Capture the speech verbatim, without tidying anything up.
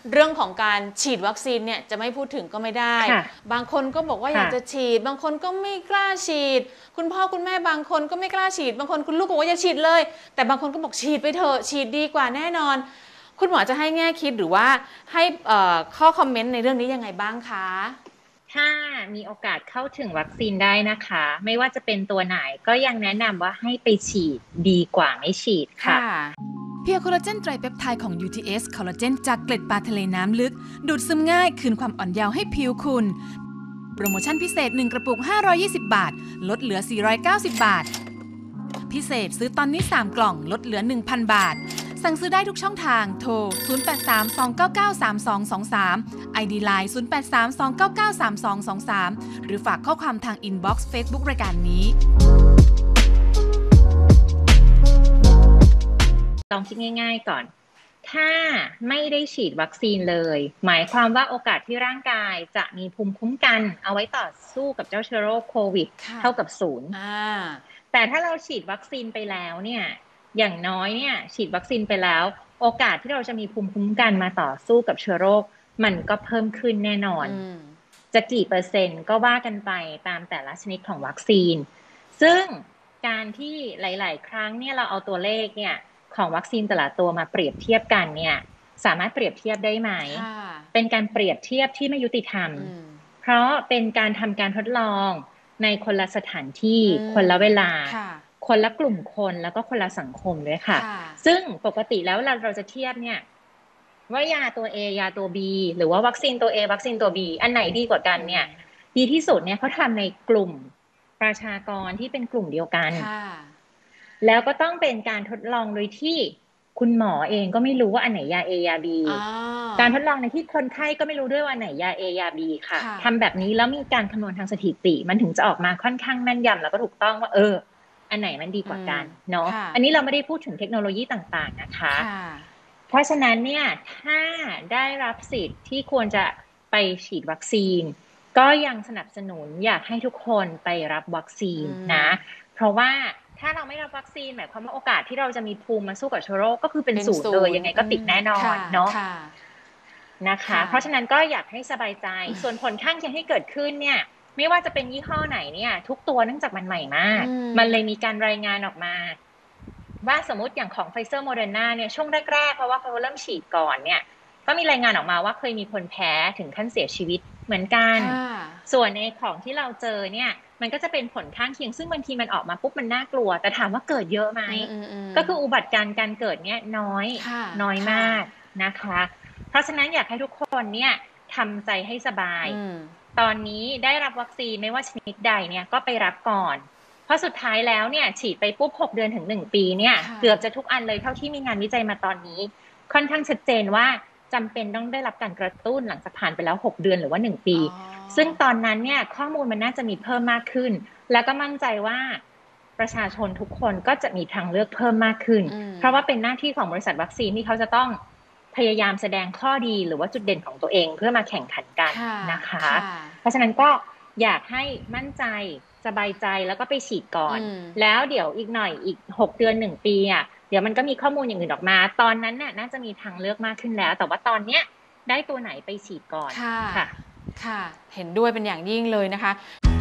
เรื่องของการฉีดวัคซีนเนี่ยจะไม่พูดถึงก็ไม่ได้บางคนก็บอกว่าอยากจะฉีดบางคนก็ไม่กล้าฉีดคุณพ่อคุณแม่บางคนก็ไม่กล้าฉีดบางคนคุณลูกบอกว่าอย่าฉีดเลยแต่บางคนก็บอกฉีดไปเถอะฉีดดีกว่าแน่นอนคุณหมอจะให้แง่คิดหรือว่าให้ข้อคอมเมนต์ในเรื่องนี้ยังไงบ้างคะถ้ามีโอกาสเข้าถึงวัคซีนได้นะคะไม่ว่าจะเป็นตัวไหนก็ยังแนะนำว่าให้ไปฉีดดีกว่าไม่ฉีดค่ะเพียร์โคลลาเจนไตรเปปไทด์ของ ยู ที เอส คอลลาเจนจากเกล็ดปลาทะเลน้ำลึกดูดซึมง่ายคืนความอ่อนเยาว์ให้ผิวคุณโปรโมชั่นพิเศษหนึ่งกระปุกห้าร้อยยี่สิบบาทลดเหลือสี่ร้อยเก้าสิบบาทพิเศษซื้อตอนนี้สามกล่องลดเหลือ หนึ่งพัน บาทสั่งซื้อได้ทุกช่องทางโทรศูนย์ แปด สาม สอง เก้า เก้า สาม สอง สอง สาม ไอ ดี ไลน์ ศูนย์ แปด สาม สอง เก้า เก้า สาม สอง สอง สามหรือฝากข้อความทางอินบ็อกซ์ Facebook รายการนี้ลองคิดง่ายๆก่อนถ้าไม่ได้ฉีดวัคซีนเลยหมายความว่าโอกาสที่ร่างกายจะมีภูมิคุ้มกันเอาไว้ต่อสู้กับเจ้าเชื้อโรคโควิดเท่ากับศูนย์แต่ถ้าเราฉีดวัคซีนไปแล้วเนี่ยอย่างน้อยเนี่ยฉีดวัคซีนไปแล้วโอกาสที่เราจะมีภูมิคุ้มกันมาต่อสู้กับเชื้อโรคมันก็เพิ่มขึ้นแน่นอนจะกี่เปอร์เซ็นต์ก็ว่ากันไปตามแต่ละชนิดของวัคซีนซึ่งการที่หลายๆครั้งเนี่ยเราเอาตัวเลขเนี่ยของวัคซีนแต่ละตัวมาเปรียบเทียบกันเนี่ยสามารถเปรียบเทียบได้ไหมเป็นการเปรียบเทียบที่ไม่ยุติธรรมเพราะเป็นการทำการทดลองในคนละสถานที่คนละเวลาคนละกลุ่มคนแล้วก็คนละสังคมด้วยค่ะซึ่งปกติแล้วเราจะเทียบเนี่ยว่ายาตัว A ยาตัว B หรือว่าวัคซีนตัว A วัคซีนตัว B อันไหนดีกว่ากันเนี่ยดีที่สุดเนี่ยเขาทำในกลุ่มประชากรที่เป็นกลุ่มเดียวกันแล้วก็ต้องเป็นการทดลองโดยที่คุณหมอเองก็ไม่รู้ว่าอันไหนยา A ยา B การทดลองในที่คนไข้ก็ไม่รู้ด้วยว่าอันไหนยา A ยา B ค่ะทำแบบนี้แล้วมีการคำนวณทางสถิติมันถึงจะออกมาค่อนข้างแม่นยำแล้วก็ถูกต้องว่าเอออันไหนมันดีกว่ากันเนาะอันนี้เราไม่ได้พูดถึงเทคโนโลยีต่างๆนะคะเพราะฉะนั้นเนี่ยถ้าได้รับสิทธิ์ที่ควรจะไปฉีดวัคซีนก็ยังสนับสนุนอยากให้ทุกคนไปรับวัคซีนนะเพราะว่าถ้าเราไม่รับวัคซีนหมายความว่าโอกาสที่เราจะมีภูมิมาสู้กับเชื้อโรคก็คือเป็นศูนย์เลยยังไงก็ติดแน่นอนเนาะนะคะเพราะฉะนั้นก็อยากให้สบายใจส่วนผลข้างเคียงที่เกิดขึ้นเนี่ยไม่ว่าจะเป็นยี่ห้อไหนเนี่ยทุกตัวเนื่องจากมันใหม่มากมันเลยมีการรายงานออกมาว่าสมมติอย่างของ Pfizer Moderna เนี่ยช่วงแรกๆเพราะว่าเขาเริ่มฉีดก่อนเนี่ยก็มีรายงานออกมาว่าเคยมีคนแพ้ถึงขั้นเสียชีวิตเหมือนกันส่วนในของที่เราเจอเนี่ยมันก็จะเป็นผลข้างเคียงซึ่งบางทีมันออกมาปุ๊บมันน่ากลัวแต่ถามว่าเกิดเยอะไหมก็คืออุบัติการการเกิดเนี่ยน้อยน้อยมากนะคะเพราะฉะนั้นอยากให้ทุกคนเนี่ยทำใจให้สบายตอนนี้ได้รับวัคซีนไม่ว่าชนิดใดเนี่ยก็ไปรับก่อนเพราะสุดท้ายแล้วเนี่ยฉีดไปปุ๊บหกเดือนถึงหนึ่งปีเนี่ยเกือบจะทุกอันเลยเท่าที่มีงานวิจัยมาตอนนี้ค่อนข้างชัดเจนว่าจำเป็นต้องได้รับการกระตุ้นหลังจากผ่านไปแล้วหกเดือนหรือว่าหนึ่งปีซึ่งตอนนั้นเนี่ยข้อมูลมันน่าจะมีเพิ่มมากขึ้นแล้วก็มั่นใจว่าประชาชนทุกคนก็จะมีทางเลือกเพิ่มมากขึ้นเพราะว่าเป็นหน้าที่ของบริษัทวัคซีนที่เขาจะต้องพยายามแสดงข้อดีหรือว่าจุดเด่นของตัวเองเพื่อมาแข่งขันกันนะคะเพราะฉะนั้นก็อยากให้มั่นใจสบายใจแล้วก็ไปฉีดก่อนแล้วเดี๋ยวอีกหน่อยอีกหกเดือนหนึ่งปีอ่ะเดี๋ยวมันก็มีข้อมูลอย่างอื่นออกมาตอนนั้นน่ะน่าจะมีทางเลือกมากขึ้นแล้วแต่ว่าตอนเนี้ยได้ตัวไหนไปฉีดก่อนค่ะค่ะเห็นด้วยเป็นอย่างยิ่งเลยนะคะ